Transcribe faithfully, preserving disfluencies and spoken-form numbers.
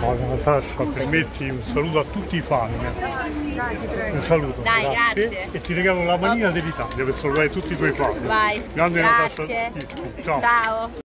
Oh, Natascia, permetti un saluto a tutti i fan. Un saluto. Dai, grazie. grazie. E ti regalo la manina dell'Italia per salutare tutti i tuoi fan. Vai. Grande grazie. Natascia. Ciao. Ciao.